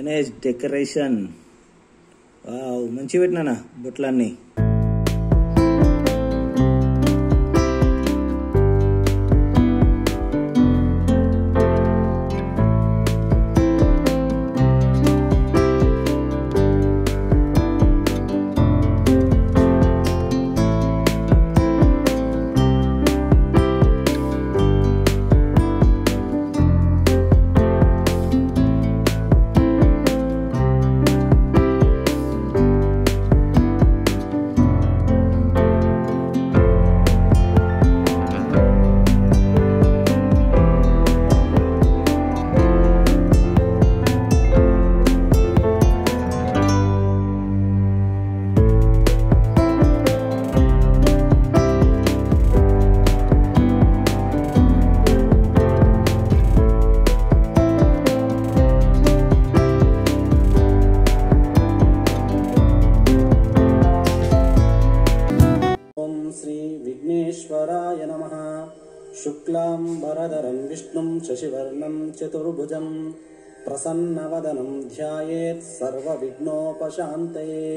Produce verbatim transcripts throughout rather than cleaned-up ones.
Ganesh decoration wow మంచి పెట్టినానా బొట్లన్నీ. विघ्नेश्वराय नमः। शुक्लांबरधरं विष्णुं शशिवर्णं चतुर्भुजं प्रसन्नवदनं ध्यायेत् सर्वविघ्नोपशान्तये।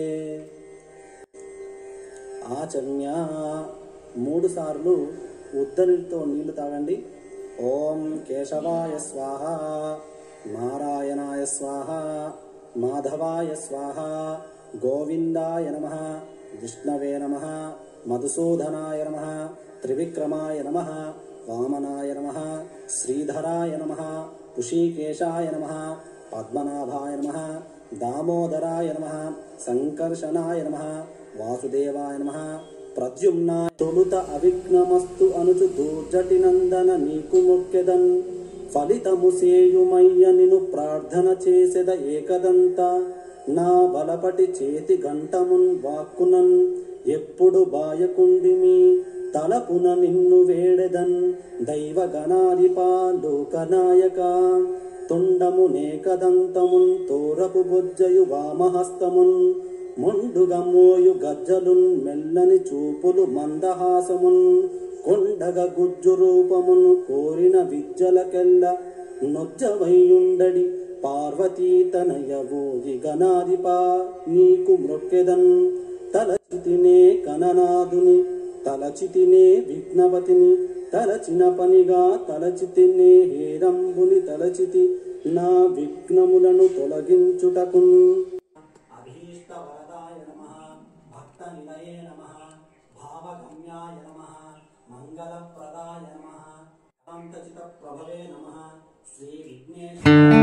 ఆచమ్య మూడు సార్లు ఉద్దరితో నీళ్లు తాగండి. ఓం కేశవాయ స్వాహ, నారాయణాయ స్వాహ, మాధవాయ స్వాహ, గోవిందాయ నమః, విష్ణవే నమః, మధుసూదనాయ నమః, త్రివిక్రమాయ నమః, వామనాయ నమః, శ్రీధరాయ నమః, ఋషికేశాయ నమః, పద్మనాభాయ నమః, దామోదరాయ నమః, సంకర్షణాయ నమః, వాసుదేవాయ నమః, ప్రద్యుమ్నాయ. తొలుత అవిఘ్నమస్తు అనుచు దూర్జటి నందన నీకు మొక్కెదన్, ఫలితము సేయుమయ్య నిను ప్రార్థన చేసెద ఏకదంత. నా బలపటి చేతి గంటమున్ వాక్కునన్ ఎప్పుడు బాయకుండిమి, తలపున నిన్ను వేడెదన్ దైవ గణాధిపా లోకనాయక. తొండము నేకదంతమున్ తోరపు బొజ్జయు వామహస్తమున్, మొండుగా మోయు గజ్జలున్ మెల్లని చూపులు మందహాసమున్, కొండగ గుజ్జు రూపమును కోరిన విద్యలకెల్ల నొజ్జవయ్యుండడి పార్వతీ తనయవోయి గణాధిపా నీకు మ్రొక్కెదన్. తలచితినే కననాదుని తలచితినే విఘ్నవతిని, తలచిన పనిగా తలచితినే హేరంబుని తలచితి నా విఘ్నములను తొలగించుటకున్. అభీష్ట వరదాయ నమః, భక్త నిలయే నమః, భావగమ్యాయ నమః, మంగళప్రదాయ నమః, కాంతచిత ప్రభవే నమః. శ్రీ విఘ్నేశ్వర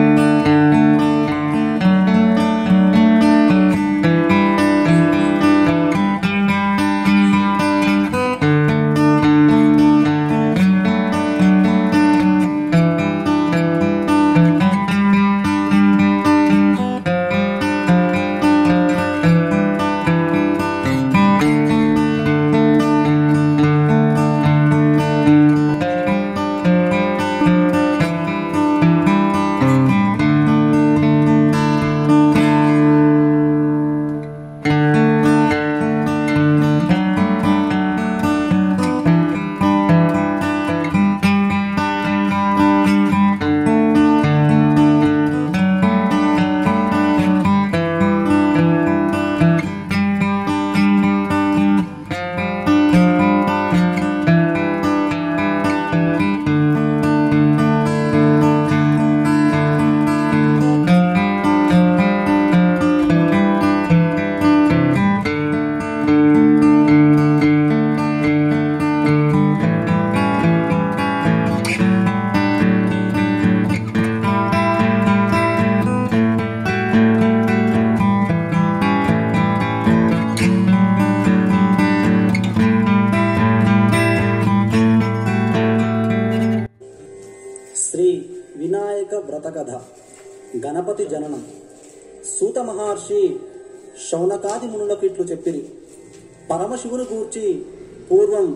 శ్రీ వినాయక వ్రతకథ. గణపతి జననం. సూత మహర్షి శౌనకాది మునులకు ఇట్లు చెప్పిరి. పరమశివుని గూర్చి పూర్వం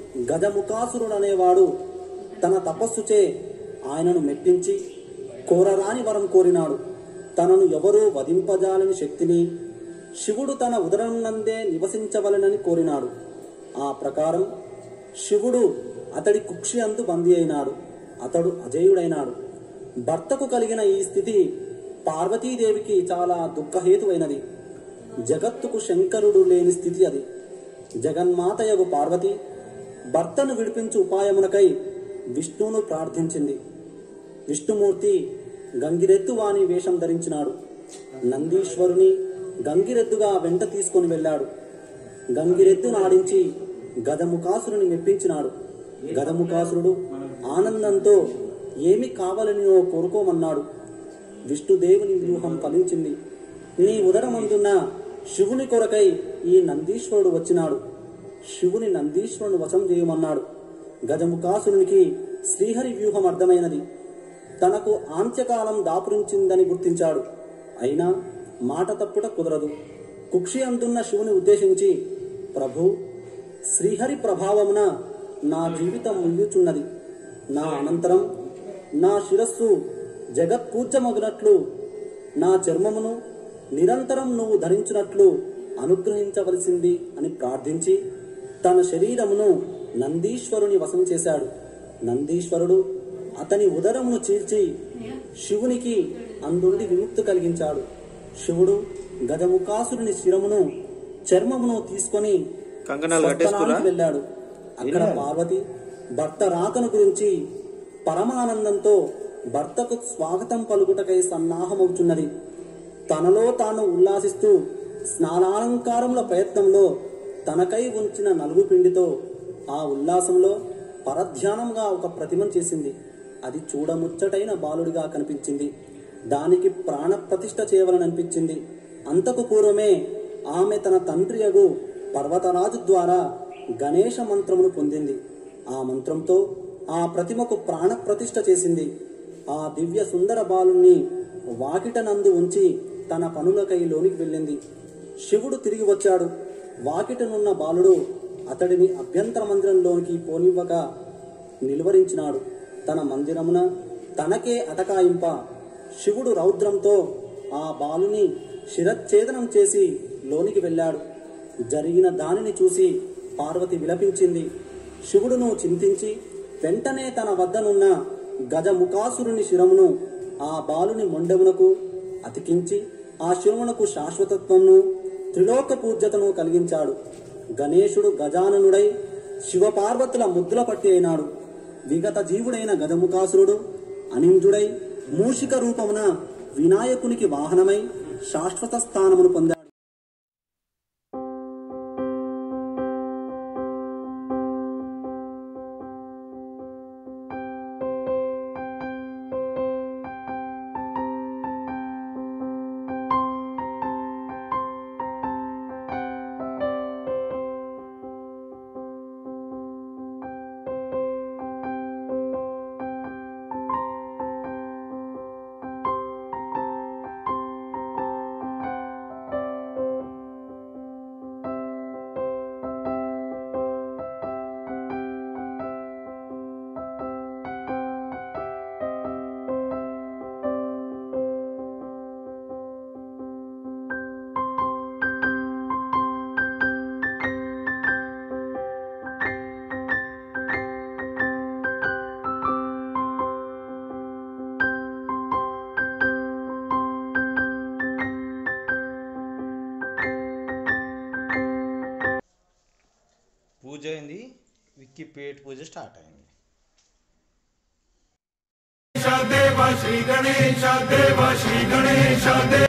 గజముఖాసురుడనేవాడు తన తపస్సుచే ఆయనను మెప్పించి కోరరాని వరం కోరినాడు. తనను ఎవరూ వధింపజాలని శక్తిని శివుడు తన ఉదరం నందే నివసించవలెనని కోరినాడు. ఆ ప్రకారం శివుడు అతడి కుక్షి అందు బందీ అయినాడు. అతడు అజేయుడైనాడు. భర్తకు కలిగిన ఈ స్థితి పార్వతీదేవికి చాలా దుఃఖహేతువైనది. జగత్తుకు శంకరుడు లేని స్థితి అది. జగన్మాతయగు పార్వతి భర్తను విడిపించు ఉపాయమునకై విష్ణువును ప్రార్థించింది. విష్ణుమూర్తి గంగిరెద్దు వాని వేషం ధరించినాడు. నందీశ్వరుని గంగిరెద్దుగా వెంట తీసుకొని వెళ్ళాడు. గంగిరెద్దు నాడించి గదముఖాసురుని మెప్పించినాడు. గదముఖాసురుడు ఆనందంతో ఏమి కావాలనినో కోరుకోమన్నాడు. విష్ణుదేవుని వ్యూహం ఫలించింది. నీ ఉదరమందున్న శివుని కొరకై ఈ నందీశ్వరుడు వచ్చినాడు. శివుని నందీశ్వరుని వశం చేయమన్నాడు. గజముఖాసురునికి శ్రీహరి వ్యూహం అర్థమైనది. తనకు ఆంత్యకాలం దాపురించిందని గుర్తించాడు. అయినా మాట తప్పుట కుదరదు. కుక్షి అందున్న శివుని ఉద్దేశించి, ప్రభు, శ్రీహరి ప్రభావమున నా జీవితం ముగియుచున్నది. నా అనంతరం నా శిరస్సు జగత్పూజ్యమగునట్లు, నా చర్మమును నిరంతరం నువ్వు ధరించినట్లు అనుగ్రహించవలసింది అని ప్రార్థించి తన శరీరమును నందీశ్వరుని వశం చేశాడు. నందీశ్వరుడు అతని ఉదరమును చీల్చి శివునికి అందుండి విముక్తి కలిగించాడు. శివుడు గజముఖాసురుని శిరమును చర్మమును తీసుకొని స్వర్గలానికి వెళ్ళాడు. అక్కడ పార్వతి భర్త రాకను గురించి పరమానందంతో భర్తకు స్వాగతం పలుకుటకై సన్నాహమవుతున్నది. తనలో తాను ఉల్లాసిస్తూ స్నానాలంకారముల ప్రయత్నంలో తనకై ఉంచిన నలుగు పిండితో ఆ ఉల్లాసంలో పరధ్యానంగా ఒక ప్రతిమను చేసింది. అది చూడముచ్చటైన బాలుడిగా కనిపించింది. దానికి ప్రాణ ప్రతిష్ఠ చేయవలననిపించింది. అంతకు పూర్వమే ఆమె తన తండ్రియగు పర్వతరాజు ద్వారా గణేశ మంత్రమును పొందింది. ఆ మంత్రంతో ఆ ప్రతిమకు ప్రాణ ప్రతిష్ఠ చేసింది. ఆ దివ్య సుందర బాలుణ్ణి వాకిటనందు ఉంచి తన పనులకై లోనికి వెళ్ళింది. శివుడు తిరిగి వచ్చాడు. వాకిటనున్న బాలుడు అతడిని అభ్యంతర మందిరంలోనికి పోనివ్వక నిలువరించినాడు. తన మందిరమున తనకే అటకాయింప శివుడు రౌద్రంతో ఆ బాలుని శిరచ్ఛేదనం చేసి లోనికి వెళ్ళాడు. జరిగిన దానిని చూసి పార్వతి విలపించింది. శివుడును చింతించి వెంటనే తన వద్దనున్న గజముఖాసురుని శిరమును ఆ బాలుని మొండెమునకు అతికించి ఆ శిరమునకు శాశ్వతత్వమును త్రిలోక పూజ్యతను కలిగించాడు. గణేశుడు గజాననుడై శివపార్వతుల ముద్దుల పట్టి అయినాడు. విగత జీవుడైన గజముఖాసురుడు అనింజుడై మూషిక రూపమున వినాయకునికి వాహనమై శాశ్వత స్థానమును పొందాడు. పూజ అయింది. విక్కీ పేట పూజ స్టార్ట్ అయింది. దేవ శ్రీ గణేశ దేవ శ్రీ గణేశ దేవ